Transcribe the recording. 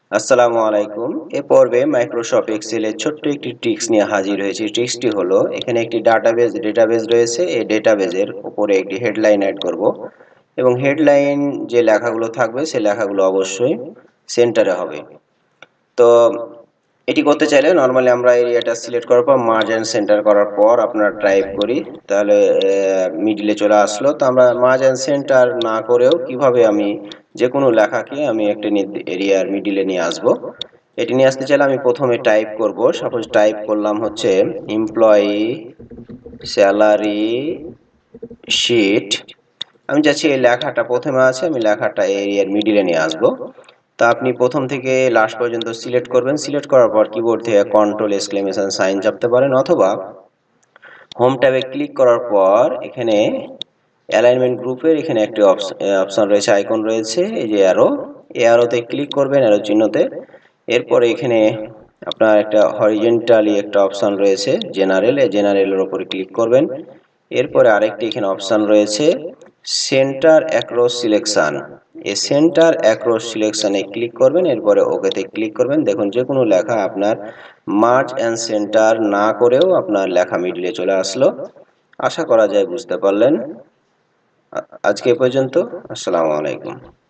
আসসালামু আলাইকুম। এ পর্বে মাইক্রোসফট এক্সেলের ছোট্ট একটি ট্রিক্স নিয়ে হাজির হয়েছি। ট্রিক্সটি হলো এখানে একটি ডেটাবেজ রয়েছে। এই ডেটাবেজের উপরে একটি হেডলাইন অ্যাড করব এবং হেডলাইন যে লেখাগুলো থাকবে সেই লেখাগুলো অবশ্যই সেন্টারে হবে। তো এটি করতে চাইলে নরমালি আমরা এরিয়াটা সিলেক্ট করার পর মার্জ এন্ড সেন্টার করার পর আপনারা টাইপ করি, তাহলে মিডিলে চলে আসলো। তো আমরা মার্জ এন্ড সেন্টার না করেও কিভাবে আমি যে কোনো লেখাকে আমি একটা এরিয়ার মিডিলে নিয়ে আসব, এটি নিয়ে আসতে চাইলে আমি প্রথমে টাইপ করব। সাপোজ টাইপ করলাম হচ্ছে এমপ্লয়ি স্যালারি শিট। আমি চাচ্ছি এই লেখাটা প্রথমে আছে, আমি লেখাটা এরিয়ার মিডিলে নিয়ে আসব। তা আপনি প্রথম থেকে লাস্ট পর্যন্ত সিলেক্ট করবেন। সিলেক্ট করার পর কিবোর্ড থেকে কন্ট্রোল এক্সক্লেমেশন সাইন চাপতে পারেন, অথবা হোম ট্যাবে ক্লিক করার পর এখানে অ্যালাইনমেন্ট গ্রুপের এখানে একটি অপশন রয়েছে, আইকন রয়েছে, এই যে অ্যারোতে ক্লিক করবেন, অ্যারো চিহ্নতে। এরপরে এখানে আপনার একটা হরিজেন্টালি একটা অপশন রয়েছে জেনারেলের উপরে ক্লিক করবেন। এরপরে আরেকটি এখানে অপশন রয়েছে সেন্টার অ্যাক্রস সিলেকশন। এই সেন্টার অ্যাক্রস সিলেকশনে ক্লিক করবেন, এরপরে ওকেতে ক্লিক করবেন। দেখুন যে কোনো লেখা আপনার মার্জ অ্যান্ড সেন্টার না করেও আপনার লেখা মিডলে চলে আসলো। আশা করা যায় বুঝতে পারলেন। আজকে এ পর্যন্ত। আসসালামু আলাইকুম।